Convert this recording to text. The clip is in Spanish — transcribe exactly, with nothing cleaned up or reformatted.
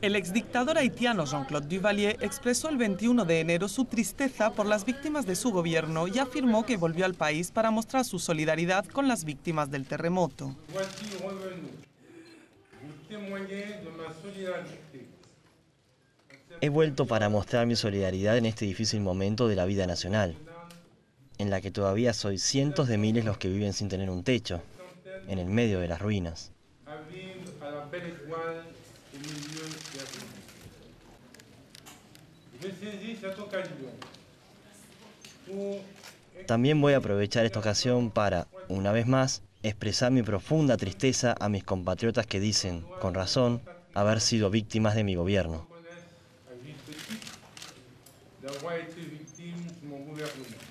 El exdictador haitiano Jean-Claude Duvalier expresó el veintiuno de enero su tristeza por las víctimas de su gobierno y afirmó que volvió al país para mostrar su solidaridad con las víctimas del terremoto. He vuelto para mostrar mi solidaridad en este difícil momento de la vida nacional, en la que todavía soy cientos de miles los que viven sin tener un techo, en el medio de las ruinas. También voy a aprovechar esta ocasión para, una vez más, expresar mi profunda tristeza a mis compatriotas que dicen, con razón, haber sido víctimas de mi gobierno.